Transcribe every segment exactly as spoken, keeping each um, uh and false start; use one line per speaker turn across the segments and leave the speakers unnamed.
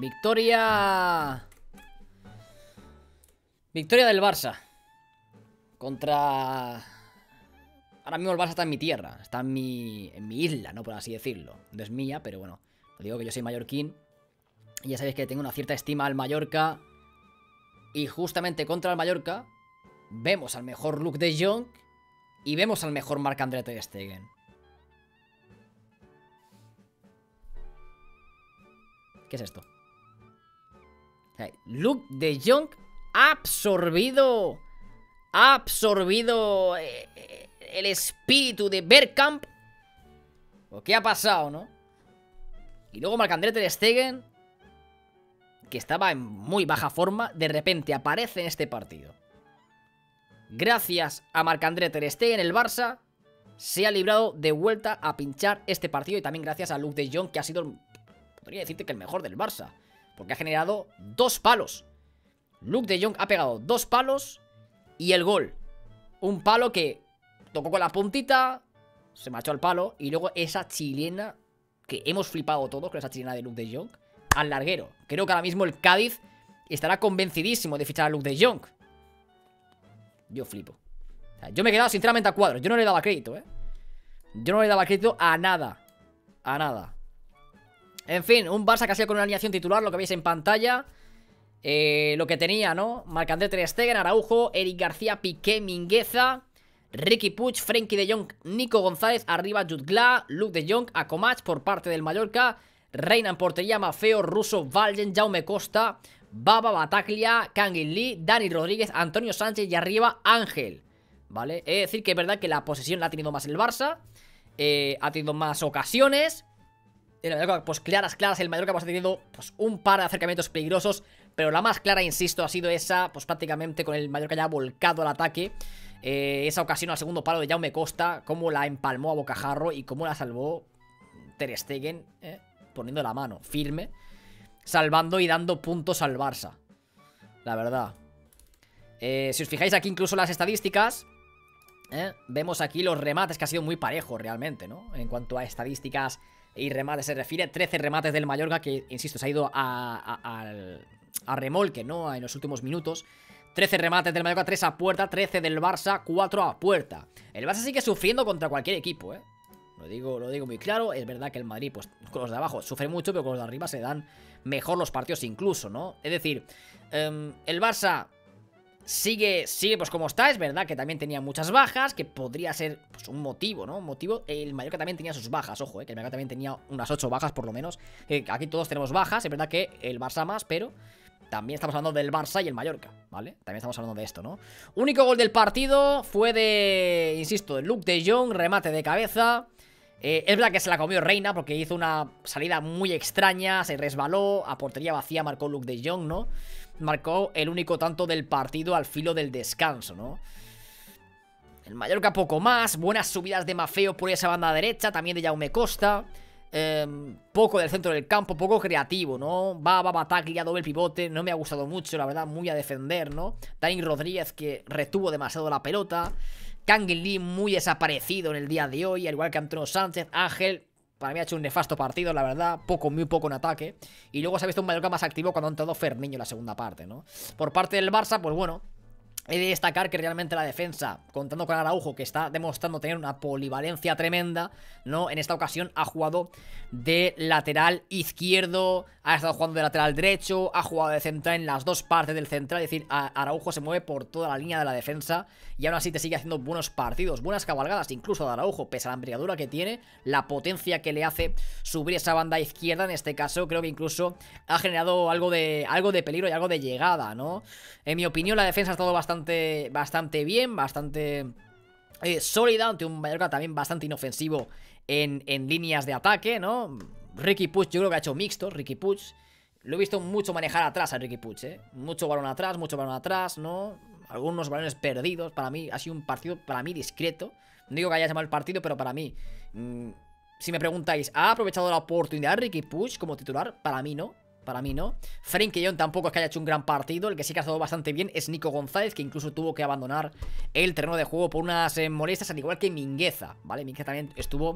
Victoria... Victoria del Barça. Contra... Ahora mismo el Barça está en mi tierra. Está en mi, en mi isla, ¿no? Por así decirlo. No es mía, pero bueno. Os digo que yo soy mallorquín. Y ya sabéis que tengo una cierta estima al Mallorca. Y justamente contra el Mallorca vemos al mejor Luuk de Jong y vemos al mejor Marc-André ter Stegen. ¿Qué es esto? Luuk de Jong ha absorbido Ha absorbido eh, eh, el espíritu de Bergkamp. ¿O qué ha pasado, no? Y luego Marc-André ter Stegen, que estaba en muy baja forma, de repente aparece en este partido. Gracias a Marc-André ter Stegen, el Barça se ha librado de vuelta a pinchar este partido. Y también gracias a Luuk de Jong, que ha sido, podría decirte que el mejor del Barça, porque ha generado dos palos. Luuk de Jong ha pegado dos palos y el gol. Un palo que tocó con la puntita, se marchó al palo, y luego esa chilena que hemos flipado todos con esa chilena de Luuk de Jong al larguero. Creo que ahora mismo el Cádiz estará convencidísimo de fichar a Luuk de Jong. Yo flipo. O sea, yo me he quedado sinceramente a cuadros. Yo no le daba crédito, ¿eh? Yo no le daba crédito a nada. A nada. En fin, un Barça que ha sido con una alineación titular, lo que veis en pantalla. Eh, lo que tenía, ¿no? Marc-André ter Stegen, Araujo, Eric García, Piqué, Mingueza, Riqui Puig, Frenkie de Jong, Nico González, arriba Jutgla, Luuk de Jong, Akomach por parte del Mallorca, Reina en portería, Mafeo, Russo, Valgen, Jaume Costa, Baba, Bataglia, Kangin Lee, Dani Rodríguez, Antonio Sánchez y arriba Ángel. ¿Vale? Es decir que es verdad que la posesión la ha tenido más el Barça, eh, ha tenido más ocasiones. El Mallorca, pues claras, claras, el Mallorca pues, ha tenido pues, un par de acercamientos peligrosos, pero la más clara, insisto, ha sido esa, pues prácticamente con el Mallorca ya volcado al ataque. Eh, esa ocasión al segundo palo de Jaume Costa, cómo la empalmó a bocajarro y cómo la salvó ter Stegen, eh, poniendo la mano firme, salvando y dando puntos al Barça. La verdad. Eh, si os fijáis aquí incluso las estadísticas, eh, vemos aquí los remates, que ha sido muy parejo realmente, ¿no? En cuanto a estadísticas y remates se refiere, trece remates del Mallorca, que, insisto, se ha ido a, a, a, a remolque, ¿no? En los últimos minutos. trece remates del Mallorca, tres a puerta, trece del Barça, cuatro a puerta. El Barça sigue sufriendo contra cualquier equipo, ¿eh? Lo digo, lo digo muy claro. Es verdad que el Madrid, pues, con los de abajo sufre mucho, pero con los de arriba se dan mejor los partidos incluso, ¿no? Es decir, um, el Barça sigue, sigue pues como está. Es verdad que también tenía muchas bajas, que podría ser pues, un motivo, ¿no? Un motivo. El Mallorca también tenía sus bajas, ojo, ¿eh? Que el Mallorca también tenía unas ocho bajas por lo menos. eh, Aquí todos tenemos bajas, es verdad que el Barça más, pero también estamos hablando del Barça y el Mallorca, ¿vale? También estamos hablando de esto, ¿no? Único gol del partido fue de, insisto, de Luuk de Jong, remate de cabeza. Eh, es verdad que se la comió Reina porque hizo una salida muy extraña, se resbaló, a portería vacía marcó Luuk de Jong, ¿no? Marcó el único tanto del partido al filo del descanso, ¿no? El Mallorca poco más, buenas subidas de Mafeo por esa banda derecha, también de Jaume Costa. Eh, poco del centro del campo, poco creativo, ¿no? Baba, Bataglia, doble pivote, no me ha gustado mucho, la verdad, muy a defender, ¿no? Dani Rodríguez que retuvo demasiado la pelota. Kangin Lee muy desaparecido en el día de hoy, al igual que Antonio Sánchez. Ángel, para mí ha hecho un nefasto partido, la verdad, poco, muy poco en ataque. Y luego se ha visto un Mallorca más activo cuando ha entrado Fermiño en la segunda parte, ¿no? Por parte del Barça, pues bueno, he de destacar que realmente la defensa, contando con Araujo, que está demostrando tener una polivalencia tremenda, ¿no? En esta ocasión ha jugado de lateral izquierdo, ha estado jugando de lateral derecho, ha jugado de central en las dos partes del central. Es decir, Araujo se mueve por toda la línea de la defensa y aún así te sigue haciendo buenos partidos, buenas cabalgadas, incluso de Araujo, pese a la envergadura que tiene, la potencia que le hace subir esa banda izquierda. En este caso creo que incluso ha generado algo de, algo de peligro y algo de llegada, ¿no? En mi opinión la defensa ha estado bastante, bastante bien, bastante eh, sólida, ante un Mallorca también bastante inofensivo en, en líneas de ataque, ¿no? Riqui Puig yo creo que ha hecho mixto, Riqui Puig. Lo he visto mucho manejar atrás a Riqui Puig, ¿eh? Mucho balón atrás, mucho balón atrás, ¿no? Algunos balones perdidos. Para mí ha sido un partido, para mí, discreto. No digo que haya llamado el partido, pero para mí, mmm, si me preguntáis, ¿ha aprovechado la oportunidad Riqui Puig como titular? Para mí no. Para mí no. Frenkie de Jong tampoco es que haya hecho un gran partido. El que sí que ha estado bastante bien es Nico González, que incluso tuvo que abandonar el terreno de juego por unas eh, molestias, al igual que Mingueza, ¿vale? Mingueza también estuvo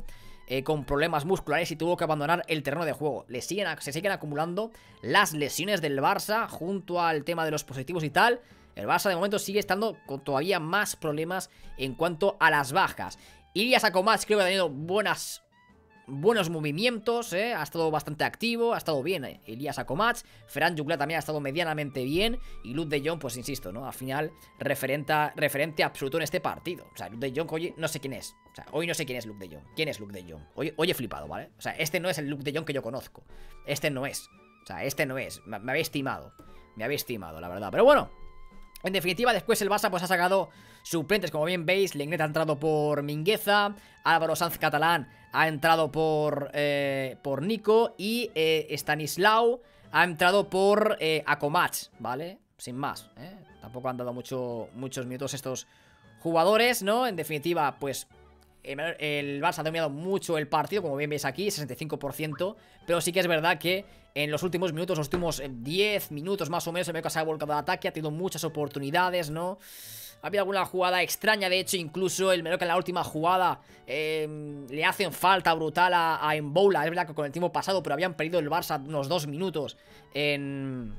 eh, con problemas musculares y tuvo que abandonar el terreno de juego. Le siguen, se siguen acumulando las lesiones del Barça junto al tema de los positivos y tal. El Barça de momento sigue estando con todavía más problemas en cuanto a las bajas. Ilyas Akomač creo que ha tenido buenas... buenos movimientos, ¿eh? Ha estado bastante activo, ha estado bien, ¿eh? Ilyas Akomač, Ferran Jutgla también ha estado medianamente bien. Y Luuk de Jong, pues insisto, ¿no? Al final, referente, referente absoluto en este partido. O sea, Luuk de Jong, oye, no sé quién es. O sea, hoy no sé quién es Luuk de Jong. ¿Quién es Luuk de Jong? Hoy, hoy he flipado, ¿vale? O sea, este no es el Luuk de Jong que yo conozco. Este no es. O sea, este no es. Me, me habéis estimado. Me habéis estimado, la verdad. Pero bueno, en definitiva, después el Barça pues ha sacado suplentes, como bien veis. Lenglet ha entrado por Mingueza, Álvaro Sanz Catalán ha entrado por, eh, por Nico y eh, Stanislau ha entrado por eh, Akomač, ¿vale? Sin más, ¿eh? Tampoco han dado mucho, muchos minutos estos jugadores, ¿no? En definitiva, pues el, el Barça ha dominado mucho el partido, como bien veis aquí, sesenta y cinco por ciento. Pero sí que es verdad que en los últimos minutos, los últimos diez minutos más o menos, el Mallorca se ha volcado al ataque, ha tenido muchas oportunidades, ¿no? Ha habido alguna jugada extraña, de hecho, incluso el Mallorca en la última jugada eh, le hacen falta brutal a, a Mboula. Es verdad que con el tiempo pasado, pero habían perdido el Barça unos dos minutos en...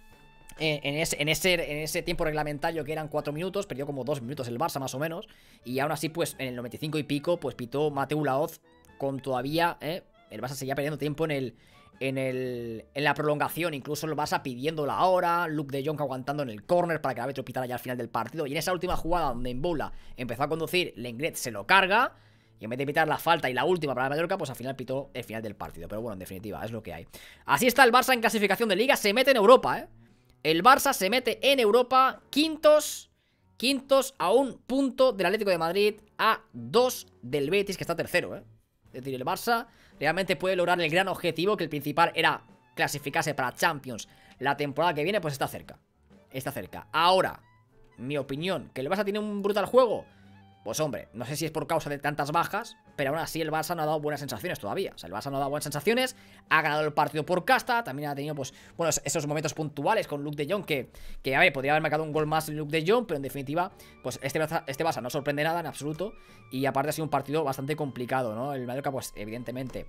En ese, en, ese, en ese tiempo reglamentario que eran cuatro minutos, perdió como dos minutos el Barça más o menos. Y aún así, pues en el noventa y cinco y pico, pues pitó Mateu Laoz con todavía, ¿eh? El Barça seguía perdiendo tiempo en el... En, el, en la prolongación, incluso el Barça pidiendo la hora, Luuk de Jong aguantando en el córner para que el árbitro pitara ya al final del partido. Y en esa última jugada donde Mboula empezó a conducir, Lenglet se lo carga. Y en vez de pitar la falta y la última para el Mallorca, pues al final pitó el final del partido. Pero bueno, en definitiva, es lo que hay. Así está el Barça en clasificación de Liga, se mete en Europa, ¿eh? El Barça se mete en Europa, quintos, quintos a un punto del Atlético de Madrid, a dos del Betis, que está tercero, ¿eh? Es decir, el Barça realmente puede lograr el gran objetivo, que el principal era clasificarse para Champions la temporada que viene, pues está cerca. Está cerca. Ahora, mi opinión, ¿que el Barça tiene un brutal juego? Pues hombre, no sé si es por causa de tantas bajas, pero aún así el Barça no ha dado buenas sensaciones todavía. O sea, el Barça no ha dado buenas sensaciones, ha ganado el partido por casta, también ha tenido, pues, bueno, esos momentos puntuales con Luuk de Jong, que, que a ver, podría haber marcado un gol más en Luuk de Jong, pero en definitiva, pues este Barça, este Barça no sorprende nada en absoluto, y aparte ha sido un partido bastante complicado, ¿no? El Mallorca, pues, evidentemente...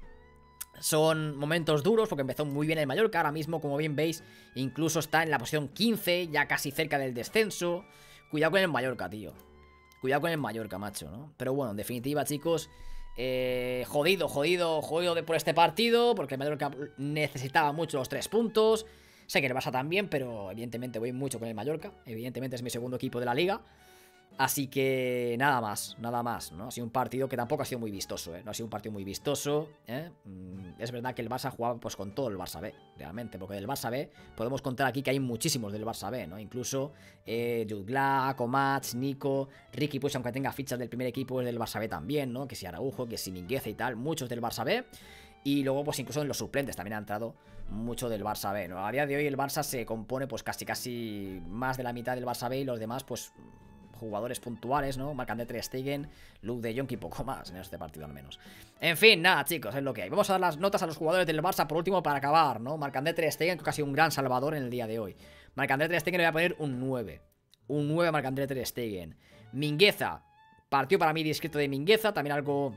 Son momentos duros porque empezó muy bien el Mallorca. Ahora mismo, como bien veis, incluso está en la posición quince, ya casi cerca del descenso. Cuidado con el Mallorca, tío. Cuidado con el Mallorca, macho, ¿no? Pero bueno, en definitiva, chicos, eh, jodido, jodido, jodido de por este partido, porque el Mallorca necesitaba mucho los tres puntos. Sé que el Barça también, pero evidentemente voy mucho con el Mallorca. Evidentemente es mi segundo equipo de la Liga. Así que nada más, nada más, ¿no? Ha sido un partido que tampoco ha sido muy vistoso, ¿eh? No ha sido un partido muy vistoso, ¿eh? Es verdad que el Barça jugaba pues con todo el Barça B, realmente, porque del Barça B podemos contar aquí que hay muchísimos del Barça B, ¿no? Incluso eh, Jutgla, Akomač, Nico, Riqui Puig, aunque tenga fichas del primer equipo, es del Barça B también, ¿no? Que si Araujo, que si Mingueza y tal, muchos del Barça B. Y luego, pues incluso en los suplentes también ha entrado mucho del Barça B, ¿no? A día de hoy el Barça se compone pues casi casi más de la mitad del Barça B y los demás pues... jugadores puntuales, ¿no? Marc-André Ter Stegen, Luuk de Jong y poco más en este partido al menos. En fin, nada, chicos, es lo que hay. Vamos a dar las notas a los jugadores del Barça por último para acabar, ¿no? Marc-André Ter Stegen, que ha sido un gran salvador en el día de hoy. Marc-André Ter Stegen le voy a poner un nueve. Un nueve a Marc-André Ter Stegen. Mingueza, partido para mí discreto de Mingueza, también algo...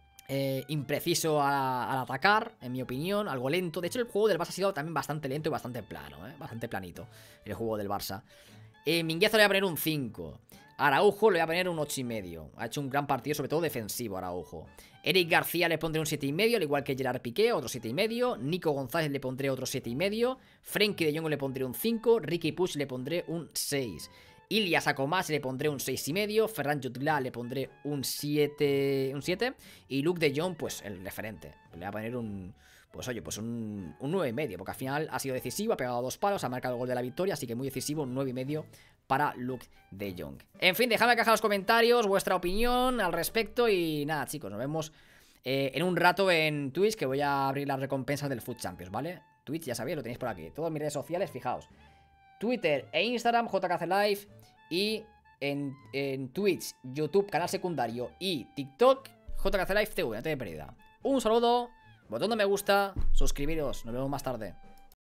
Eh, impreciso a, al atacar, en mi opinión, algo lento. De hecho, el juego del Barça ha sido también bastante lento y bastante plano, ¿eh? Bastante planito, el juego del Barça. Eh, Mingueza le voy a poner un cinco. Araujo le voy a poner un ocho y medio. Ha hecho un gran partido, sobre todo defensivo, Araujo. Eric García le pondré un siete y medio, al igual que Gerard Piqué, otro siete y medio. Nico González le pondré otro siete y medio. Frenkie de Jong le pondré un cinco. Riqui Puig le pondré un seis. Ilyas Akomač le pondré un seis y medio. Ferran Jutgla le pondré un siete. Un siete. Y Luuk de Jong, pues el referente. Le voy a poner un... Pues oye, pues un, un nueve y medio, porque al final ha sido decisivo, ha pegado dos palos, ha marcado el gol de la victoria, así que muy decisivo, un nueve y medio para Luuk de Jong. En fin, dejadme acá en los comentarios vuestra opinión al respecto y nada, chicos, nos vemos eh, en un rato en Twitch, que voy a abrir las recompensas del Foot Champions, ¿vale? Twitch, ya sabéis, lo tenéis por aquí. Todas mis redes sociales, fijaos. Twitter e Instagram, J K C Live, y en, en Twitch, YouTube, canal secundario y TikTok, J K C Live T V, no te de pérdida. Un saludo. Botón de me gusta, suscribiros, nos vemos más tarde.